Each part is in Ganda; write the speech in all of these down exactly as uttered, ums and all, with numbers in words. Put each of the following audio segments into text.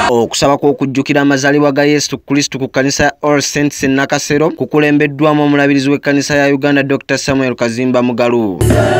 Okusaba kw'okujjukira amazaalibwa ga Yesu Kristo ku Kanisa All Saints e Nakasero kukulembeddwamu omulabirizi w'ekkanisa ya Uganda Doctor Samuel Kazimba Mugalu.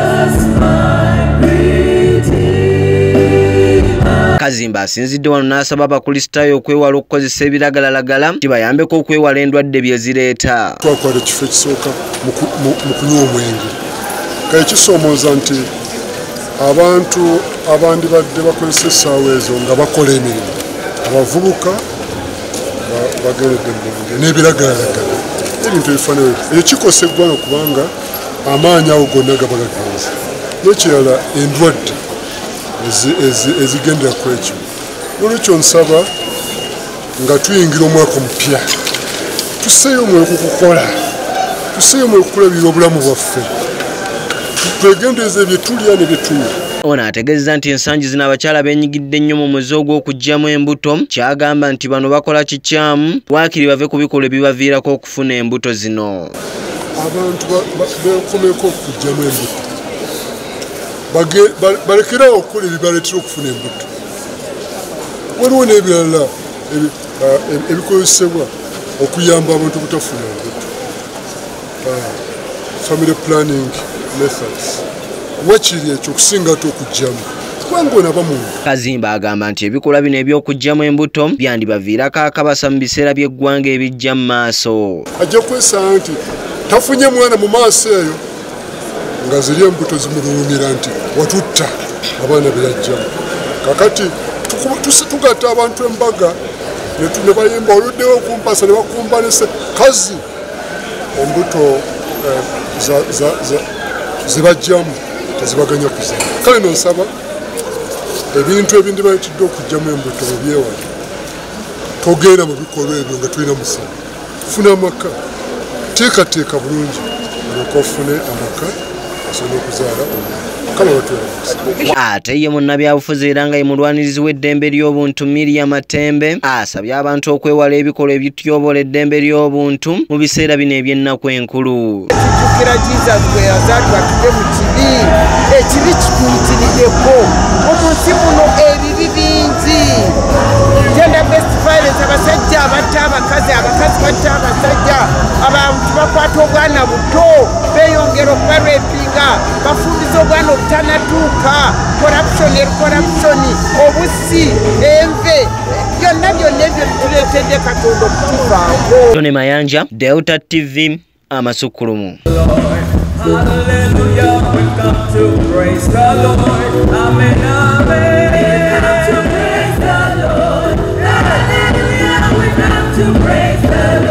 Kazimba asinzidde wano n'asaba abakristaayo okwewala okukozesa ebiragalalagala kibayambeko okwewala endwadde bye zireeta. Twakwata ekifo ekisooka mu kunywa omwenge. Kale kisoomooza nti abantu abandibadde bakozesa essaawa ezo nga bakola emirimu, abavubuka bageredde mwenge n'ebiragalalagala ebintu ebifaanana ekyo kikosa eggwanga kubanga amaanyi awo gonna gaba gagenze. N'ekirala endwadde ezigendera ku ekyo. Olwekyo nsaba nga tuyingira omwaka omupya tusseeyo omwoyo ku kukola, tusseeyo omwoyo kukulabirira obulamu bwaffe, twegendereza bye tulya ne bye tunywa. Ono ategeezezza nti ensangi zino abakyala beenyigidde nnyo mu muze ogw'okuggyamu embuto, kyagamba nti bano bakola kikyamu waakiri bave ku bikolwa ebibaviirako okufuna embuto zino. Abantu beekomeko okuggyamu embuto, balekerawo okukola ebibaleetera okufuna embuto. Waliwo n'ebirala ebikozesebwa okuyamba abantu obutafuna embuto. Family planning methods. Wakiri ekyo okusinga ate okuggyamu kubanga onaba muntu. Kazimba agamba nti ebikolwa bino eby'okuggyamu embuto byandibaviirako akabasa mu biseera by'eggwanga ebijja mu maaso. Ajja kwesanga nti tafunye mwana mu maaso eyo nga ziri embuto zimulumira nti watutta abaana birajjamu. Kakati tugatta abantu embaga ne bayimba oluddewo okumpasa ne bakumba ne kazi embuto zibajjamu tezibaganya kuzaa. Kale nonsaba ebintu ebindi bayitidde okuggyamu embuto obyewala, togenda mu bikolwa ebyo nga tulina musango. Funa amaka, teekateeka bulungi olyoka ofune amaka asobola okuzaala omwana. Ate ye munnabyabufuzi era nga ye mulwanirizi w'eddembe ly'obuntu Miriam Matembe asabye abantu okwewala ebikolwa ebityoboola eddembe ly'obuntu mu biseera bino eby'ennaku enkulu. Tujjukira Jesus bwe yazaalibwa tuve mu kibi, ekibi kituyitiriddeko. Omunsi muno ebibi bingi. Gender based violence, abasajja abatta abakazi, abakazi batta abasajja, abantu bakwata obwana buto beeyongera okubarepinga, bafumbiza obwana obutanatuuka, corruption and corruption, obusi, enve, byonna byonna ebyo bituleetedde Katonda okutuvaamu. Tone Mayanja, Delta T V, Amasukulumu. Hallelujah, we come to praise the Lord. Amen, amen. To praise the Lord. Hallelujah, we come to praise the Lord.